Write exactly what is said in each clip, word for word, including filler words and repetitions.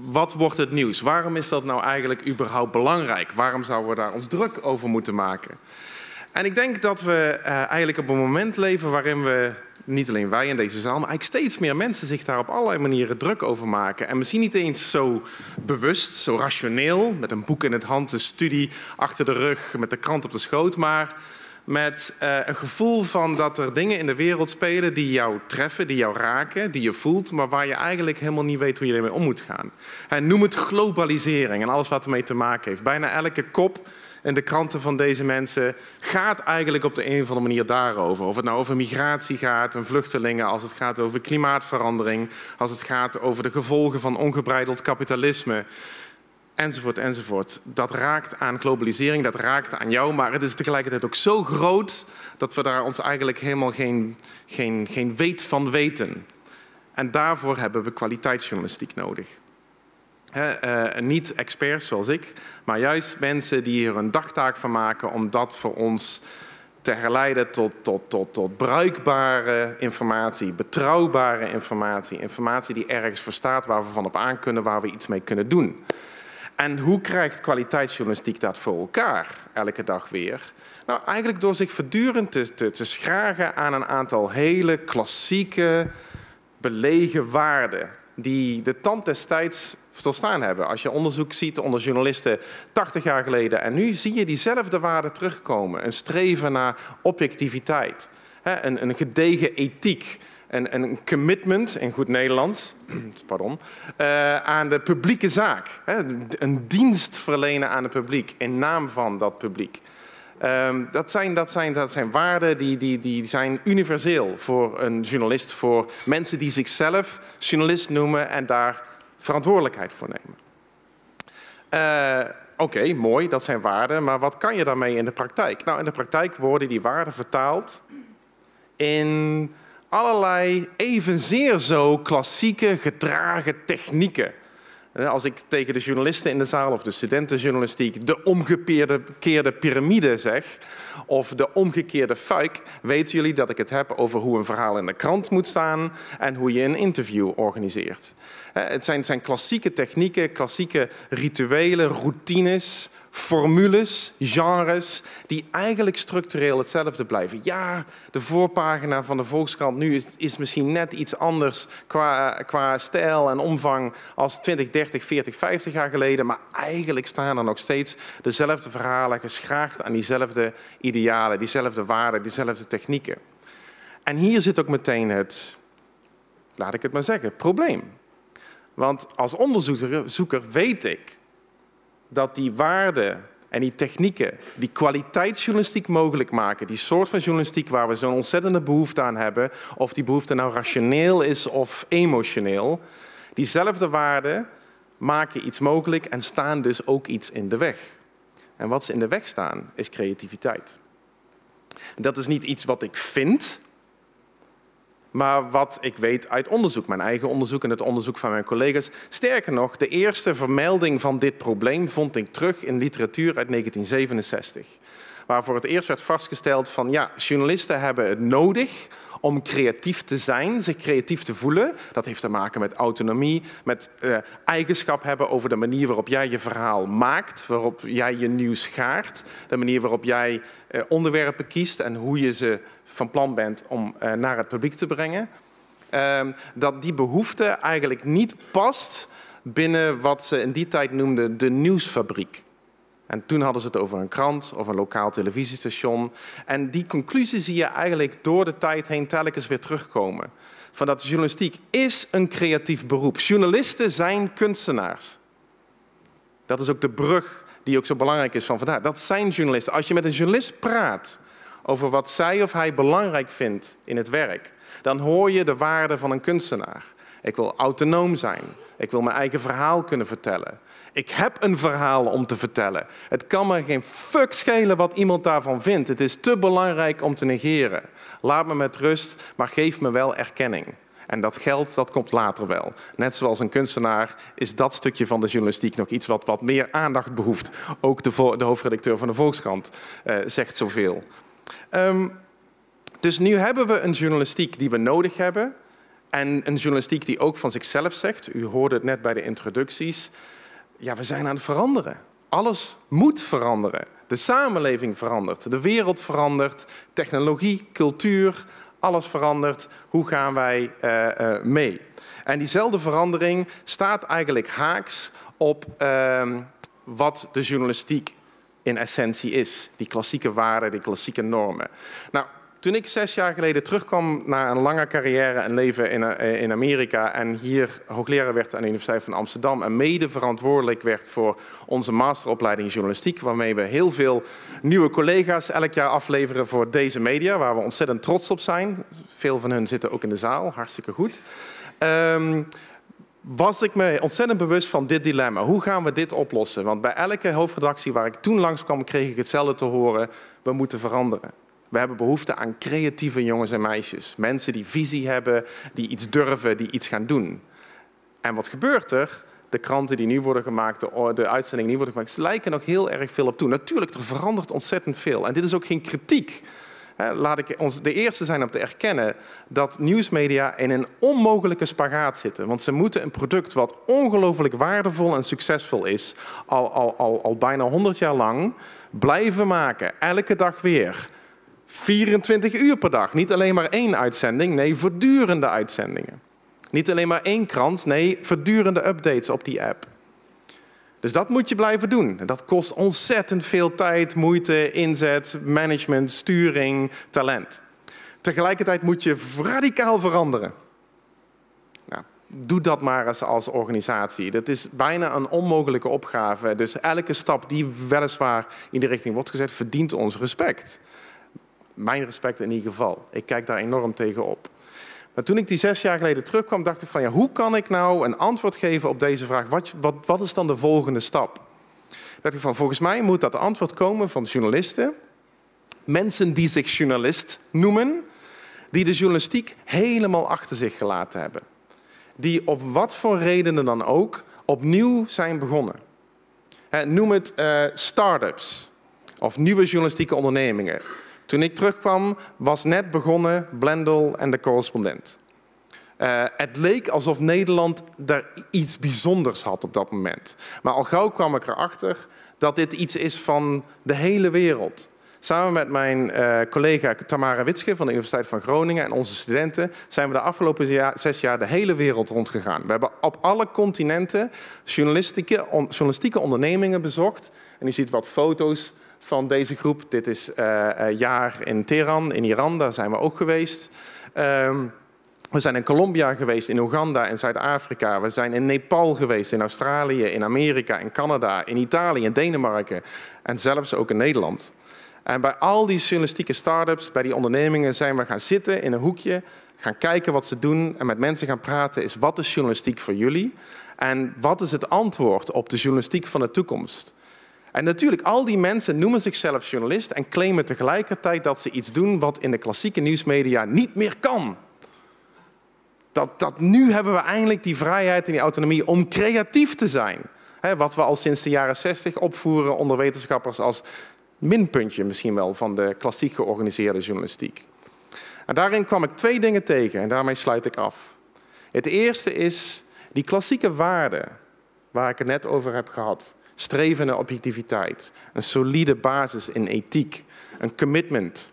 wat wordt het nieuws? Waarom is dat nou eigenlijk überhaupt belangrijk? Waarom zouden we daar ons druk over moeten maken? En ik denk dat we uh, eigenlijk op een moment leven waarin we, niet alleen wij in deze zaal, maar eigenlijk steeds meer mensen zich daar op allerlei manieren druk over maken. En misschien niet eens zo bewust, zo rationeel, met een boek in het hand, een studie achter de rug, met de krant op de schoot, maar met uh, een gevoel van dat er dingen in de wereld spelen die jou treffen, die jou raken, die je voelt, maar waar je eigenlijk helemaal niet weet hoe je ermee om moet gaan. En noem het globalisering en alles wat ermee te maken heeft. Bijna elke kop in de kranten van deze mensen gaat eigenlijk op de een of andere manier daarover. Of het nou over migratie gaat en vluchtelingen, als het gaat over klimaatverandering, als het gaat over de gevolgen van ongebreideld kapitalisme, enzovoort, enzovoort. Dat raakt aan globalisering, dat raakt aan jou, maar het is tegelijkertijd ook zo groot dat we daar ons eigenlijk helemaal geen, geen, geen weet van weten. En daarvoor hebben we kwaliteitsjournalistiek nodig. He, uh, niet experts zoals ik, maar juist mensen die er een dagtaak van maken om dat voor ons te herleiden tot, tot, tot, tot bruikbare informatie, betrouwbare informatie, informatie die ergens voor staat, waar we van op aan kunnen, waar we iets mee kunnen doen. En hoe krijgt kwaliteitsjournalistiek dat voor elkaar, elke dag weer? Nou, eigenlijk door zich voortdurend te, te, te schragen aan een aantal hele klassieke, belegen waarden die de tand des tijds doorstaan hebben. Als je onderzoek ziet onder journalisten tachtig jaar geleden en nu, zie je diezelfde waarden terugkomen. Een streven naar objectiviteit, een, een gedegen ethiek, een, een commitment, in goed Nederlands, pardon, uh, aan de publieke zaak. Een dienst verlenen aan het publiek in naam van dat publiek. Um, dat, zijn, dat, zijn, dat zijn waarden die, die, die zijn universeel voor een journalist, voor mensen die zichzelf journalist noemen en daar verantwoordelijkheid voor nemen. Uh, Oké, okay, mooi, dat zijn waarden, maar wat kan je daarmee in de praktijk? Nou, in de praktijk worden die waarden vertaald in allerlei evenzeer zo klassieke gedragen technieken. Als ik tegen de journalisten in de zaal of de studentenjournalistiek de omgekeerde piramide zeg, of de omgekeerde fuik, weten jullie dat ik het heb over hoe een verhaal in de krant moet staan en hoe je een interview organiseert. Het zijn, het zijn klassieke technieken, klassieke rituelen, routines, formules, genres, die eigenlijk structureel hetzelfde blijven. Ja, de voorpagina van de Volkskrant nu is, is misschien net iets anders qua, qua stijl en omvang als twintig, dertig, veertig, vijftig jaar geleden, maar eigenlijk staan er nog steeds dezelfde verhalen geschraagd aan diezelfde idealen, diezelfde waarden, diezelfde technieken. En hier zit ook meteen het, laat ik het maar zeggen, probleem. Want als onderzoeker weet ik dat die waarden en die technieken die kwaliteitsjournalistiek mogelijk maken, die soort van journalistiek waar we zo'n ontzettende behoefte aan hebben, of die behoefte nou rationeel is of emotioneel, diezelfde waarden maken iets mogelijk en staan dus ook iets in de weg. En wat ze in de weg staan, is creativiteit. Dat is niet iets wat ik vind, maar wat ik weet uit onderzoek, mijn eigen onderzoek en het onderzoek van mijn collega's. Sterker nog, de eerste vermelding van dit probleem vond ik terug in literatuur uit negentien zevenenzestig. Waar voor het eerst werd vastgesteld van ja, journalisten hebben het nodig om creatief te zijn, zich creatief te voelen. Dat heeft te maken met autonomie, met uh, eigenschap hebben over de manier waarop jij je verhaal maakt, waarop jij je nieuws gaart, de manier waarop jij uh, onderwerpen kiest en hoe je ze van plan bent om uh, naar het publiek te brengen. Uh, dat die behoefte eigenlijk niet past binnen wat ze in die tijd noemden de nieuwsfabriek. En toen hadden ze het over een krant of een lokaal televisiestation. En die conclusie zie je eigenlijk door de tijd heen telkens weer terugkomen. Van dat de journalistiek is een creatief beroep. Journalisten zijn kunstenaars. Dat is ook de brug die ook zo belangrijk is van vandaag. Dat zijn journalisten. Als je met een journalist praat over wat zij of hij belangrijk vindt in het werk, dan hoor je de waarde van een kunstenaar. Ik wil autonoom zijn. Ik wil mijn eigen verhaal kunnen vertellen. Ik heb een verhaal om te vertellen. Het kan me geen fuck schelen wat iemand daarvan vindt. Het is te belangrijk om te negeren. Laat me met rust, maar geef me wel erkenning. En dat geld, dat komt later wel. Net zoals een kunstenaar is dat stukje van de journalistiek nog iets wat, wat meer aandacht behoeft. Ook de, de hoofdredacteur van de Volkskrant uh, zegt zoveel. Um, dus nu hebben we een journalistiek die we nodig hebben. En een journalistiek die ook van zichzelf zegt, u hoorde het net bij de introducties, ja, we zijn aan het veranderen. Alles moet veranderen. De samenleving verandert, de wereld verandert, technologie, cultuur, alles verandert. Hoe gaan wij uh, uh, mee? En diezelfde verandering staat eigenlijk haaks op uh, wat de journalistiek in essentie is. Die klassieke waarden, die klassieke normen. Nou, toen ik zes jaar geleden terugkwam na een lange carrière en leven in, uh, in Amerika en hier hoogleraar werd aan de Universiteit van Amsterdam en mede verantwoordelijk werd voor onze masteropleiding journalistiek, waarmee we heel veel nieuwe collega's elk jaar afleveren voor deze media, waar we ontzettend trots op zijn. Veel van hen zitten ook in de zaal, hartstikke goed. Um, was ik me ontzettend bewust van dit dilemma. Hoe gaan we dit oplossen? Want bij elke hoofdredactie waar ik toen langskwam, kreeg ik hetzelfde te horen. We moeten veranderen. We hebben behoefte aan creatieve jongens en meisjes. Mensen die visie hebben, die iets durven, die iets gaan doen. En wat gebeurt er? De kranten die nu worden gemaakt, de, de uitzendingen die nu worden gemaakt, lijken nog heel erg veel op toe. Natuurlijk, er verandert ontzettend veel. En dit is ook geen kritiek. Laat ik ons de eerste zijn om te erkennen dat nieuwsmedia in een onmogelijke spagaat zitten. Want ze moeten een product wat ongelooflijk waardevol en succesvol is, al, al, al, al bijna honderd jaar lang, blijven maken. Elke dag weer. vierentwintig uur per dag. Niet alleen maar één uitzending, nee, voortdurende uitzendingen. Niet alleen maar één krant, nee, voortdurende updates op die app. Dus dat moet je blijven doen. Dat kost ontzettend veel tijd, moeite, inzet, management, sturing, talent. Tegelijkertijd moet je radicaal veranderen. Nou, doe dat maar eens als organisatie. Dat is bijna een onmogelijke opgave. Dus elke stap die weliswaar in die richting wordt gezet, verdient ons respect. Mijn respect in ieder geval. Ik kijk daar enorm tegen op. Maar toen ik die zes jaar geleden terugkwam, dacht ik van ja, hoe kan ik nou een antwoord geven op deze vraag? Wat, wat, wat is dan de volgende stap? Dacht ik van volgens mij moet dat antwoord komen van journalisten, mensen die zich journalist noemen, die de journalistiek helemaal achter zich gelaten hebben. Die op wat voor redenen dan ook opnieuw zijn begonnen. Noem het uh, start-ups of nieuwe journalistieke ondernemingen. Toen ik terugkwam, was net begonnen Blendel en de Correspondent. Uh, het leek alsof Nederland daar iets bijzonders had op dat moment. Maar al gauw kwam ik erachter dat dit iets is van de hele wereld. Samen met mijn uh, collega Tamara Witske van de Universiteit van Groningen en onze studenten zijn we de afgelopen jaar, zes jaar de hele wereld rondgegaan. We hebben op alle continenten journalistieke, on, journalistieke ondernemingen bezocht. En u ziet wat foto's van deze groep. Dit is uh, een jaar in Teheran, in Iran, daar zijn we ook geweest. Um, we zijn in Colombia geweest, in Oeganda, in Zuid-Afrika. We zijn in Nepal geweest, in Australië, in Amerika, in Canada, in Italië, in Denemarken en zelfs ook in Nederland. En bij al die journalistieke start-ups, bij die ondernemingen, zijn we gaan zitten in een hoekje, gaan kijken wat ze doen en met mensen gaan praten. Is wat is journalistiek voor jullie? En wat is het antwoord op de journalistiek van de toekomst? En natuurlijk, al die mensen noemen zichzelf journalist en claimen tegelijkertijd dat ze iets doen wat in de klassieke nieuwsmedia niet meer kan. Dat, dat nu hebben we eindelijk die vrijheid en die autonomie om creatief te zijn. He, wat we al sinds de jaren zestig opvoeren onder wetenschappers als minpuntje misschien wel van de klassiek georganiseerde journalistiek. En daarin kwam ik twee dingen tegen en daarmee sluit ik af. Het eerste is die klassieke waarden waar ik het net over heb gehad. Streven naar objectiviteit, een solide basis in ethiek, een commitment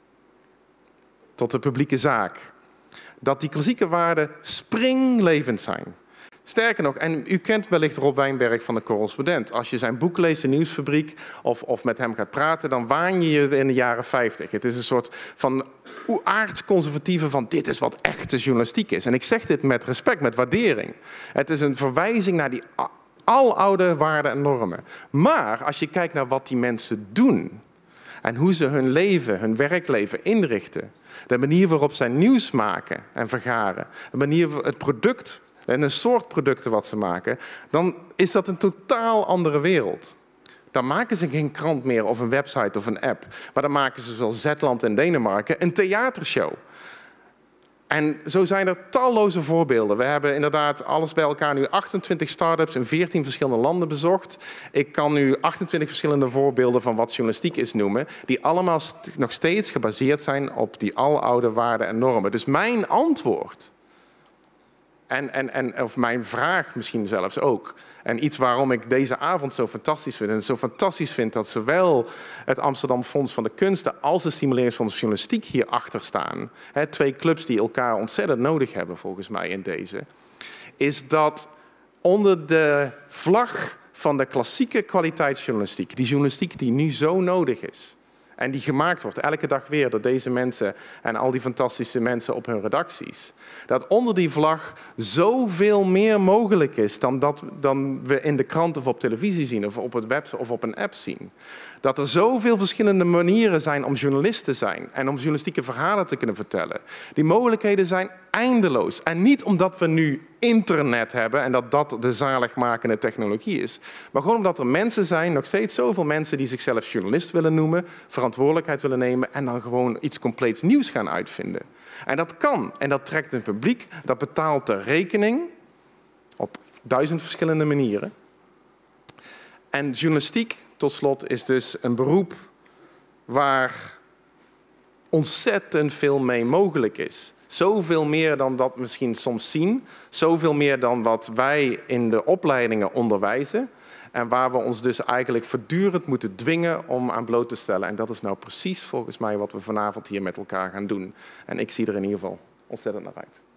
tot de publieke zaak. Dat die klassieke waarden springlevend zijn. Sterker nog, en u kent wellicht Rob Wijnberg van de Correspondent. Als je zijn boek leest, De Nieuwsfabriek, of, of met hem gaat praten, dan waan je je in de jaren vijftig. Het is een soort van aardsconservatieve van dit is wat echte journalistiek is. En ik zeg dit met respect, met waardering. Het is een verwijzing naar die aloude waarden en normen. Maar als je kijkt naar wat die mensen doen en hoe ze hun leven, hun werkleven inrichten, de manier waarop zij nieuws maken en vergaren, de manier waarop het product en een soort producten wat ze maken, dan is dat een totaal andere wereld. Dan maken ze geen krant meer of een website of een app, maar dan maken ze zoals Zetland en Denemarken een theatershow. En zo zijn er talloze voorbeelden. We hebben inderdaad alles bij elkaar nu achtentwintig start-ups in veertien verschillende landen bezocht. Ik kan nu achtentwintig verschillende voorbeelden van wat journalistiek is noemen, die allemaal nog steeds gebaseerd zijn op die aloude waarden en normen. Dus mijn antwoord En, en, en, of mijn vraag misschien zelfs ook. En iets waarom ik deze avond zo fantastisch vind. En zo fantastisch vind dat zowel het Amsterdam Fonds van de Kunsten als het Stimuleringsfonds Journalistiek hierachter staan. He, twee clubs die elkaar ontzettend nodig hebben volgens mij in deze. Is dat onder de vlag van de klassieke kwaliteitsjournalistiek, die journalistiek die nu zo nodig is en die gemaakt wordt elke dag weer door deze mensen en al die fantastische mensen op hun redacties, dat onder die vlag zoveel meer mogelijk is dan, dat, dan we in de krant of op televisie zien of op het web of op een app zien. Dat er zoveel verschillende manieren zijn om journalist te zijn en om journalistieke verhalen te kunnen vertellen. Die mogelijkheden zijn eindeloos. En niet omdat we nu internet hebben en dat dat de zaligmakende technologie is. Maar gewoon omdat er mensen zijn, nog steeds zoveel mensen die zichzelf journalist willen noemen, verantwoordelijkheid willen nemen en dan gewoon iets compleets nieuws gaan uitvinden. En dat kan. En dat trekt een publiek, dat betaalt de rekening op duizend verschillende manieren. En journalistiek, tot slot, is dus een beroep waar ontzettend veel mee mogelijk is. Zoveel meer dan dat we misschien soms zien. Zoveel meer dan wat wij in de opleidingen onderwijzen. En waar we ons dus eigenlijk voortdurend moeten dwingen om aan bloot te stellen. En dat is nou precies volgens mij wat we vanavond hier met elkaar gaan doen. En ik zie er in ieder geval ontzettend naar uit.